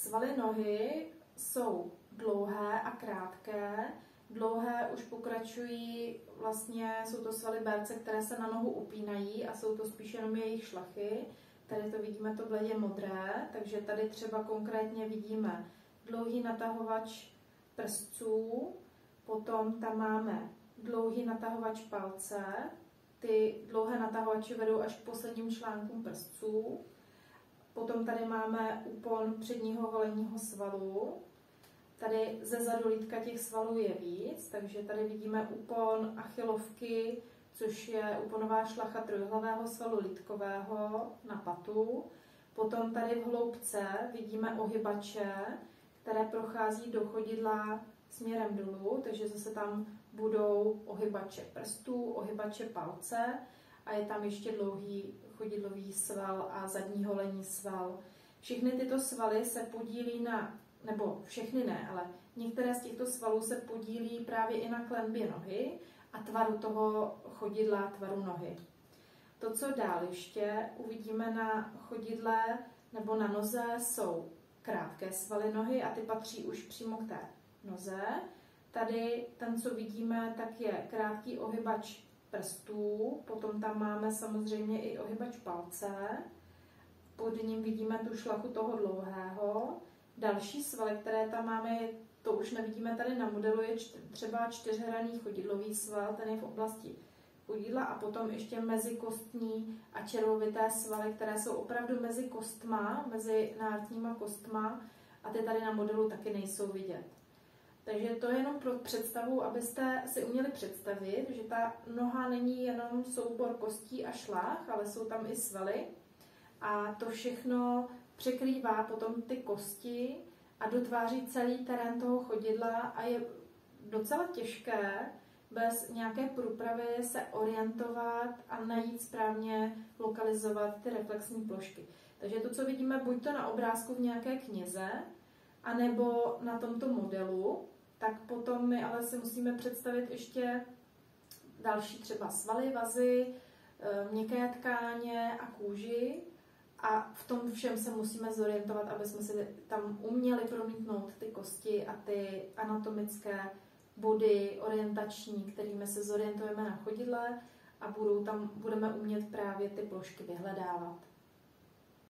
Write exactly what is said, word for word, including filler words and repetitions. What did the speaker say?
Svaly nohy jsou dlouhé a krátké. Dlouhé už pokračují, vlastně jsou to svaly berce, které se na nohu upínají a jsou to spíš jenom jejich šlachy. Tady to vidíme, to bledě modré, takže tady třeba konkrétně vidíme dlouhý natahovač prstců, potom tam máme dlouhý natahovač palce, ty dlouhé natahovače vedou až k posledním článkům prstců. Potom tady máme úpon předního holenního svalu. Tady ze zadu lítka těch svalů je víc, takže tady vidíme úpon achilovky, což je úponová šlacha trojhlavého svalu lítkového na patu. Potom tady v hloubce vidíme ohybače, které prochází do chodidla směrem dolů, takže zase tam budou ohybače prstů, ohybače palce a je tam ještě dlouhý chodidlový sval a zadní holenní sval. Všechny tyto svaly se podílí na, nebo všechny ne, ale některé z těchto svalů se podílí právě i na klenbě nohy a tvaru toho chodidla, tvaru nohy. To, co dál ještě uvidíme na chodidle nebo na noze, jsou krátké svaly nohy a ty patří už přímo k té noze. Tady ten, co vidíme, tak je krátký ohybač prstů, potom tam máme samozřejmě i ohybač palce, pod ním vidíme tu šlachu toho dlouhého. Další svaly, které tam máme, to už nevidíme tady na modelu, je třeba čtyřhranný chodidlový sval, ten je v oblasti chodidla a potom ještě mezikostní a červovité svaly, které jsou opravdu mezi kostma, mezi nártníma kostma a ty tady na modelu taky nejsou vidět. Takže to je jenom pro představu, abyste si uměli představit, že ta noha není jenom soubor kostí a šlach, ale jsou tam i svaly a to všechno překrývá potom ty kosti a dotváří celý terén toho chodidla a je docela těžké bez nějaké průpravy se orientovat a najít správně lokalizovat ty reflexní plošky. Takže to, co vidíme buď to na obrázku v nějaké knize, anebo na tomto modelu, tak potom my ale si musíme představit ještě další třeba svaly, vazy, měkké tkáně a kůži a v tom všem se musíme zorientovat, aby jsme si tam uměli promítnout ty kosti a ty anatomické body orientační, kterými se zorientujeme na chodidle a budou tam, budeme umět právě ty plošky vyhledávat.